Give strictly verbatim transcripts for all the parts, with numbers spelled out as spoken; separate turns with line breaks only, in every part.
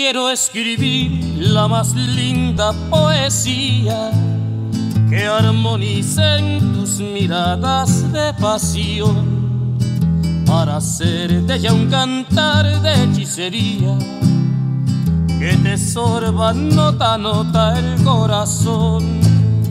Quiero escribir la más linda poesía que armonice en tus miradas de pasión, para hacer de ella un cantar de hechicería que te sorba nota a nota el corazón.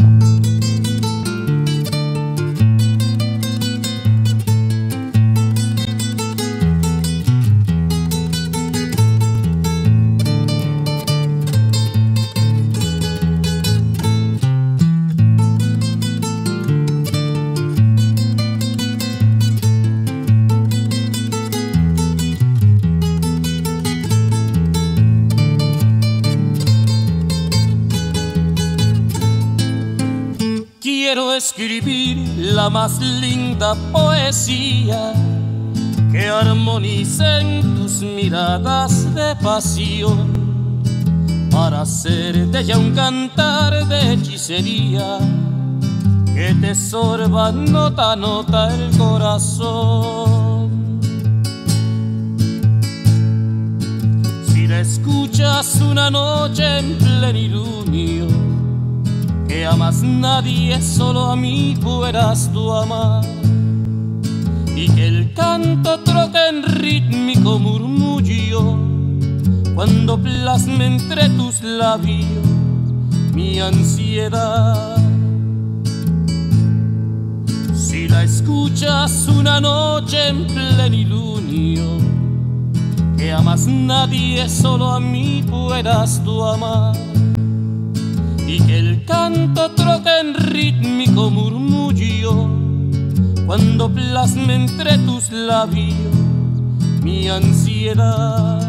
Quiero escribir la más linda poesía que armonice en tus miradas de pasión, para hacer de ella un cantar de hechicería que te sorba nota a nota el corazón. Si la escuchas una noche en plenilunio, que a más nadie, solo a mí puedas tú amar, y que el canto troque en rítmico murmullo cuando plasme entre tus labios mi ansiedad. Si la escuchas una noche en plenilunio, que a más nadie, solo a mí puedas tú amar, y que el canto troque en rítmico murmullo cuando plasme entre tus labios mi ansiedad.